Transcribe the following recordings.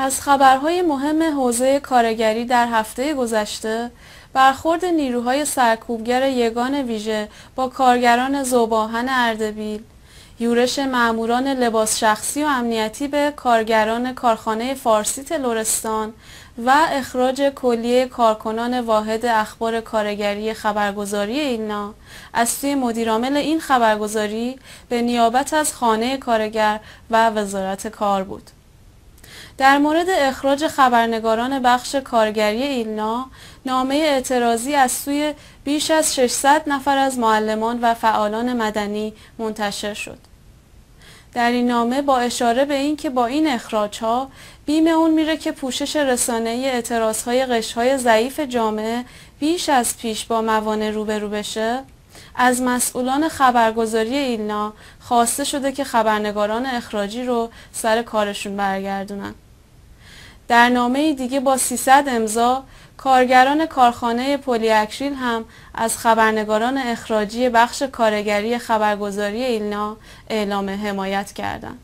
از خبرهای مهم حوزه کارگری در هفته گذشته، برخورد نیروهای سرکوبگر یگان ویژه با کارگران ذوب‌آهن اردبیل، یورش ماموران لباس شخصی و امنیتی به کارگران کارخانه فارسیت لرستان و اخراج کلیه کارکنان واحد اخبار کارگری خبرگزاری ایلنا از سوی مدیرعامل این خبرگزاری به نیابت از خانه کارگر و وزارت کار بود. در مورد اخراج خبرنگاران بخش کارگری ایلنا، نامه اعتراضی از سوی بیش از 600 نفر از معلمان و فعالان مدنی منتشر شد. در این نامه با اشاره به این که با این اخراج‌ها بیم اون میره که پوشش رسانه‌ای اعتراض‌های قشرهای ضعیف جامعه بیش از پیش با موانع روبرو بشه، از مسئولان خبرگزاری ایلنا خواسته شده که خبرنگاران اخراجی رو سر کارشون برگردونن. در نامه دیگه با 300 امضا، کارگران کارخانه پلی اکریل هم از خبرنگاران اخراجی بخش کارگری خبرگزاری ایلنا اعلام حمایت کردند.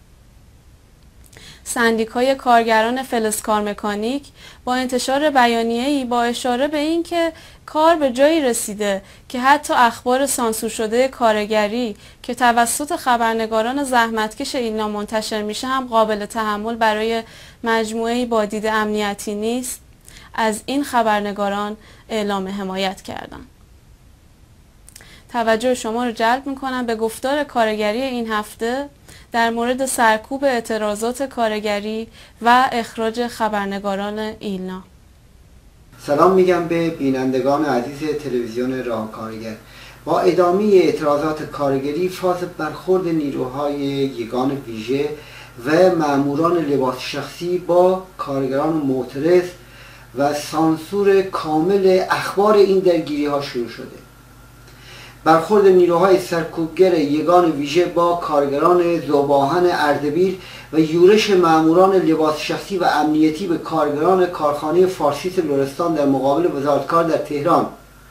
سندیکای کارگران فلزکار مکانیک با انتشار بیانیه‌ای با اشاره به این که کار به جایی رسیده که حتی اخبار سانسور شده کارگری که توسط خبرنگاران زحمتکش ایلنا منتشر میشه هم قابل تحمل برای مجموعه‌ای با دید امنیتی نیست، از این خبرنگاران اعلام حمایت کردند. توجه شما رو جلب میکنم به گفتار کارگری این هفته در مورد سرکوب اعتراضات کارگری و اخراج خبرنگاران ایلنا. سلام میگم به بینندگان عزیز تلویزیون راه کارگر. با ادامه اعتراضات کارگری، فاز برخورد نیروهای یگان ویژه و ماموران لباس شخصی با کارگران معترض و سانسور کامل اخبار این درگیری ها شروع شده. برخورد نیروهای سرکوبگر یگان ویژه با کارگران ذوب‌آهن اردبیل و یورش ماموران لباس شخصی و امنیتی به کارگران کارخانه فارسیت لرستان در مقابل وزارت کار در تهران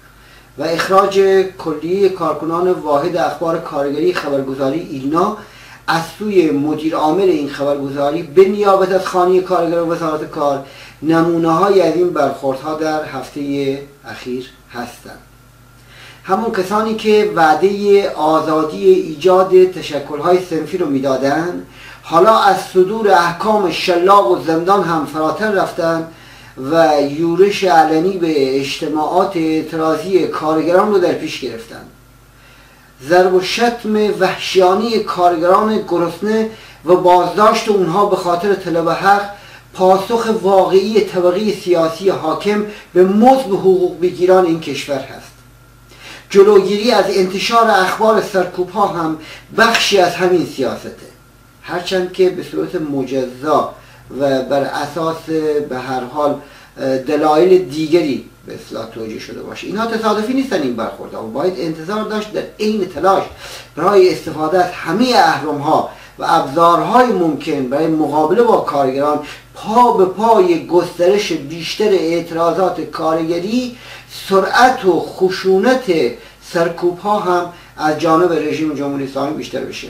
و اخراج کلیه کارکنان واحد اخبار کارگری خبرگزاری ایلنا از سوی مدیر عامل این خبرگزاری به نیابت از خانه کارگر و وزارت کار نمونه‌های از این برخوردها در هفته اخیر هستند. همون کسانی که وعده آزادی ایجاد تشکل‌های صنفی رو میدادند، حالا از صدور احکام شلاق و زندان هم فراتر رفتن و یورش علنی به اجتماعات اعتراضی کارگران رو در پیش گرفتن. ضرب و شتم وحشیانه کارگران گرسنه و بازداشت اونها به خاطر طلب حق پاسخ واقعی طبقه سیاسی حاکم به مزد حقوق بگیران این کشور هست. جلوگیری از انتشار اخبار سرکوب‌ها هم بخشی از همین سیاسته، هرچند که به صورت مجزا و بر اساس به هر حال دلایل دیگری به اصطلاح توجیه شده باشه. اینها تصادفی نیستن این برخوردها و باید انتظار داشت در عین تلاش برای استفاده از همه اهرم‌ها و ابزارهای ممکن برای مقابله با کارگران پا به پای گسترش بیشتر اعتراضات کارگری، سرعت و خشونت سرکوب‌ها هم از جانب رژیم جمهوری اسلامی بیشتر بشه.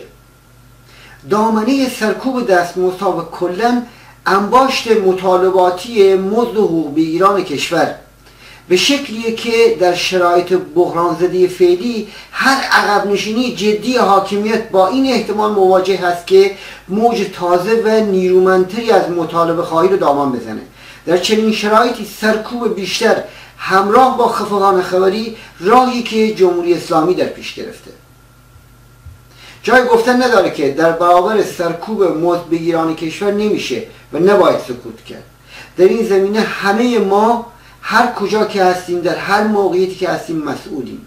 دامنه سرکوب دستمزدها و کلاً انباشت مطالباتی مزد و حقوق بگیران کشور به شکلیه که در شرایط بحران زده فعلی هر عقب نشینی جدی حاکمیت با این احتمال مواجه هست که موج تازه و نیرومندتری از مطالبه خواهی رو دامن بزنه. در چنین شرایطی سرکوب بیشتر همراه با خفقان خبری راهی که جمهوری اسلامی در پیش گرفته. جای گفتن نداره که در برابر سرکوب مزد بگیران کشور نمیشه و نباید سکوت کرد. در این زمینه همه ما هر کجا که هستیم، در هر موقعیتی که هستیم مسئولیم.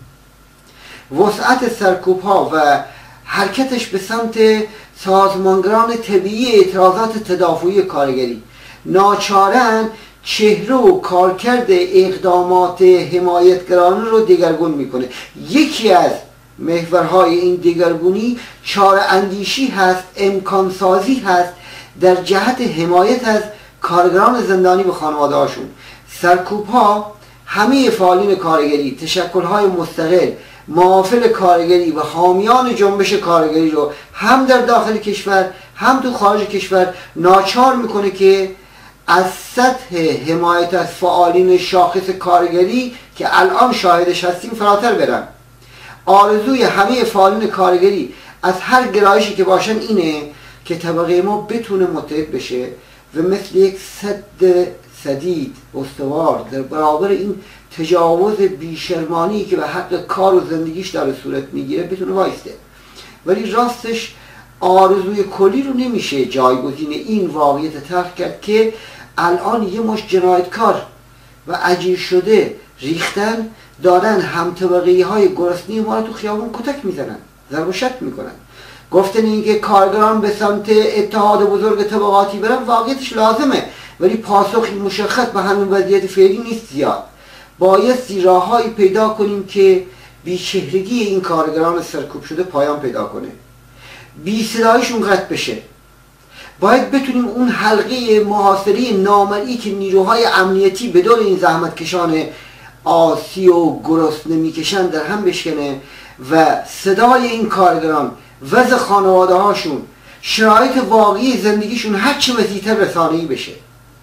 وسعت سرکوب ها و حرکتش به سمت سازمانگران طبیعی اعتراضات تدافعی کارگری ناچارن چهره و کارکرد اقدامات حمایتگران رو دگرگون میکنه. یکی از محورهای این دگرگونی چاره اندیشی هست، امکان سازی هست در جهت حمایت از کارگران زندانی و خانواده هاشون. سرکوب ها همه فعالین کارگری، تشکل های مستقل، معافل کارگری و حامیان جنبش کارگری رو هم در داخل کشور هم تو خارج کشور ناچار میکنه که از سطح حمایت از فعالین شاخص کارگری که الان شاهدش هستیم فراتر برن. آرزوی همه فعالین کارگری از هر گرایشی که باشن اینه که طبقه ما بتونه متحد بشه و مثل یک سد سدید استوار در برابر این تجاوز بیشرمانی که به حق کار و زندگیش داره صورت میگیره بتونه وایسته. ولی راستش آرزوی کلی رو نمیشه جایگزین این واقعیت تلخ کرد که الان یه مشت جنایتکار و اجیر شده ریختن دارن هم طبقه‌ای های گرسنه ما رو تو خیابون کتک میزنن، ضرب و شتم میکنن. گفتن اینکه کارگران به سمت اتحاد بزرگ طبقاتی برن واقعیتش لازمه، ولی پاسخی مشخص به همین وضعیت فعلی نیست زیاد. بایستی راههایی پیدا کنیم که بیچهرگی این کارگران سرکوب شده پایان پیدا کنه، بی صدایشون قطع بشه. باید بتونیم اون حلقه محاصره نامرئی که نیروهای امنیتی به دور این زحمتکشان آسی و گرسنه میکشن در هم بشکنه و صدای این کارگران، وضع خانواده هاشون، شرایط واقعی زندگیشون هرچی وسیع‌تر رسانه‌ای بشه.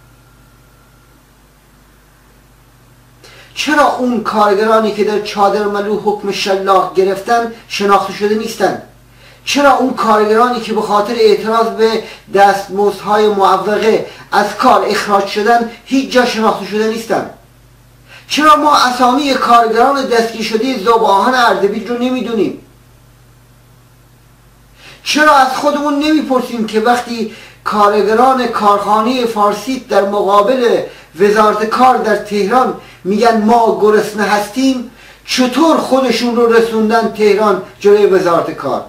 چرا اون کارگرانی که در چادرملو حکم شلاق گرفتن شناخته شده نیستن؟ چرا اون کارگرانی که به خاطر اعتراض به دستمزدهای معوقه از کار اخراج شدن هیچ جا شناخته شده نیستن؟ چرا ما اسامی کارگران دستگیر شده ذوب‌آهن اردبیل رو نمیدونیم؟ چرا از خودمون نمیپرسیم که وقتی کارگران کارخانه فارسیت در مقابل وزارت کار در تهران میگن ما گرسنه هستیم، چطور خودشون رو رسوندن تهران جلوی وزارت کار؟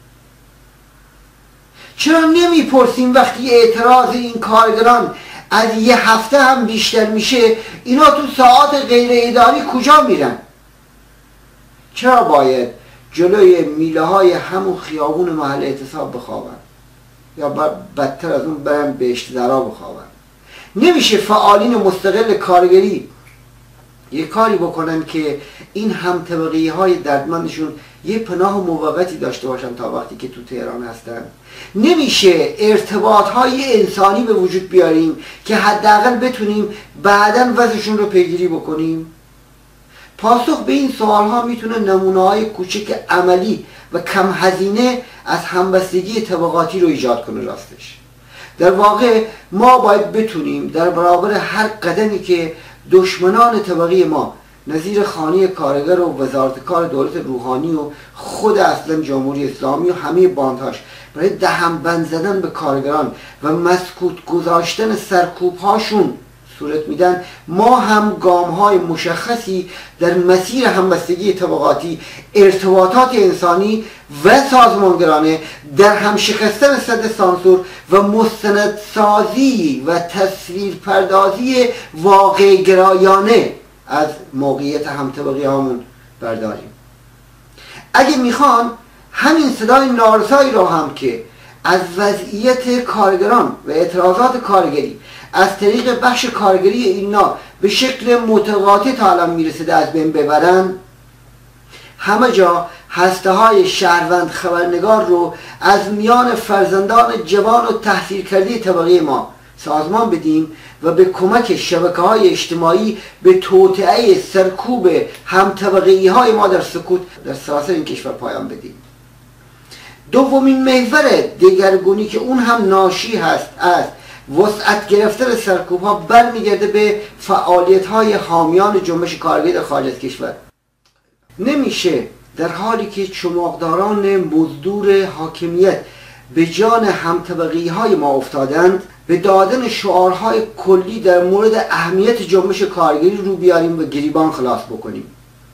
چرا نمیپرسیم وقتی اعتراض این کارگران از یه هفته هم بیشتر میشه اینا تو ساعات غیر اداری کجا میرن؟ چرا باید جلوی میله های همون خیابون محل اعتصاب بخوابن یا بدتر از اون برن بهشت درا بخوابن؟ نمیشه فعالین مستقل کارگری یه کاری بکنن که این هم طبقی های دردمندشون یه پناه موقتی داشته باشن تا وقتی که تو تهران هستن؟ نمیشه ارتباط های انسانی به وجود بیاریم که حداقل بتونیم بعداً وضعشون رو پیگیری بکنیم؟ پاسخ به این سوال ها میتونه نمونه های کوچک عملی و کم هزینه از همبستگی طبقاتی رو ایجاد کنه. راستش در واقع ما باید بتونیم در برابر هر قدمی که دشمنان طبقی ما نظیر خانه کارگر و وزارت کار دولت روحانی و خود اصلا جمهوری اسلامی و همه باندهاش برای دهن بند زدن به کارگران و مسکوت گذاشتن سرکوب هاشون صورت میدن، ما هم گام های مشخصی در مسیر همبستگی طبقاتی، ارتباطات انسانی و سازمانگرانه، در هم شکستن سد سانسور و مستندسازی و تصویر پردازی واقع گرایانه از موقعیت همطبقی هامون برداریم. اگه میخوان همین صدای نارسایی رو هم که از وضعیت کارگران و اعتراضات کارگری از طریق بخش کارگری اینا به شکل متقاطع تا الان میرسیده از بین ببرن، همه جا هسته های شهروند خبرنگار رو از میان فرزندان جوان و تحصیل کرده طبقه ما سازمان بدیم و به کمک شبکه‌های اجتماعی به توطئه سرکوب هم طبقه‌ای های ما در سکوت در سراسر این کشور پایان بدیم. دومین محور دگرگونی که اون هم ناشی هست از وسعت گرفتن سرکوب ها برمیگرده به فعالیت های حامیان جنبش کارگری در خارج از کشور. نمیشه در حالی که چماقداران مزدور حاکمیت به جان همطبقی های ما افتادند به دادن شعارهای کلی در مورد اهمیت جنبش کارگری رو بیاریم و گریبان خلاص بکنیم.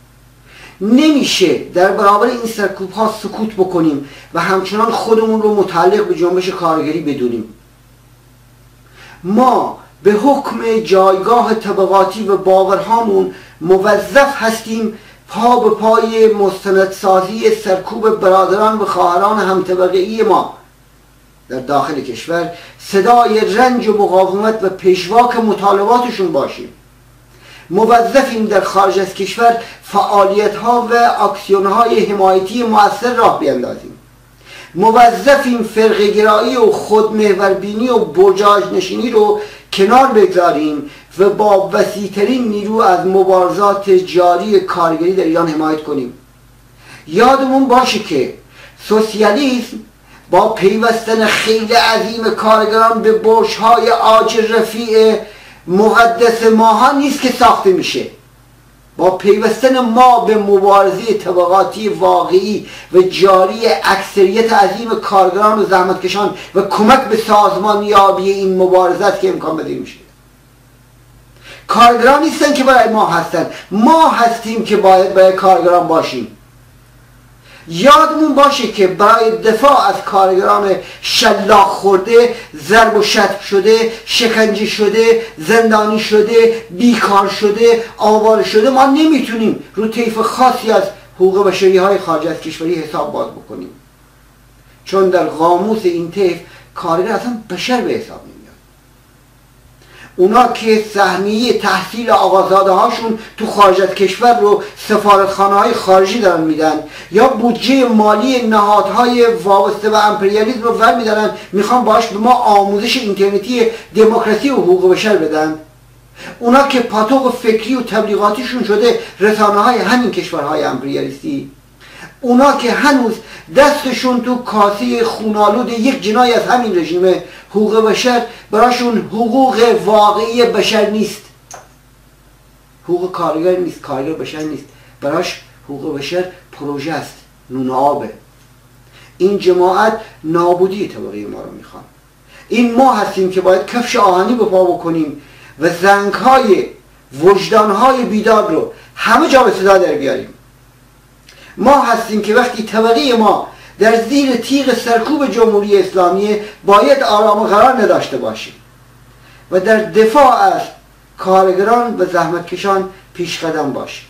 نمیشه در برابر این سرکوب ها سکوت بکنیم و همچنان خودمون رو متعلق به جنبش کارگری بدونیم. ما به حکم جایگاه طبقاتی و باورهامون موظف هستیم پا به پای مستندسازی سرکوب برادران و خواهران همطبقه‌ای ما در داخل کشور صدای رنج و مقاومت و پیشواک مطالباتشون باشیم. موظفیم در خارج از کشور فعالیت‌ها و اکسیون‌های حمایتی مؤثر راه بیندازیم. موظفیم فرقه‌گرایی و خودمحوربینی و برجاج نشینی رو کنار بگذاریم و با وسیع‌ترین نیرو از مبارزات جاری کارگری در ایران حمایت کنیم. یادمون باشه که سوسیالیسم با پیوستن خیلی عظیم کارگران به برج‌های عاج رفیع مقدس ماها نیست که ساخته میشه. با پیوستن ما به مبارزه طبقاتی واقعی و جاری اکثریت عظیم کارگران و زحمتکشان و کمک به سازمانیابی این مبارزه است که امکان پذیر میشه. کارگران نیستن که برای ما هستن، ما هستیم که باید برای کارگران باشیم. یادمون باشه که برای دفاع از کارگران شلاق خورده، ضرب و شتم شده، شکنجه شده، زندانی شده، بیکار شده، آواره شده، ما نمیتونیم رو طیف خاصی از حقوق بشری های خارج از کشوری حساب باز بکنیم، چون در قاموس این طیف کارگر اصلا بشر به حساب نمیاد. اونا که سهمیه تحصیل آقازاده هاشون تو خارج از کشور رو سفارتخانه های خارجی دارن میدن، یا بودجه مالی نهادهای وابسته به امپریالیسم رو ور میدارن، میخوان باش به ما آموزش اینترنتی دموکراسی و حقوق بشر بدن. اونا که پاتوق فکری و تبلیغاتیشون شده رسانه های همین کشورهای امپریالیستی، اونا که هنوز دستشون تو کاسه خونالود یک جنای از همین رژیم حقوق بشر براشون حقوق واقعی بشر نیست، حقوق کارگر نیست، کارگر بشر نیست، براش حقوق بشر پروژه است، نون آبه. این جماعت نابودی طبقه ما رو میخوان. این ما هستیم که باید کفش آهنی به پا بکنیم و زنگهای وجدانهای بیدار رو همه جا به صدا در بیاریم. ما هستیم که وقتی طبقه ما در زیر تیغ سرکوب جمهوری اسلامی باید آرام و قرار نداشته باشیم و در دفاع از کارگران و زحمتکشان پیش قدم باشیم.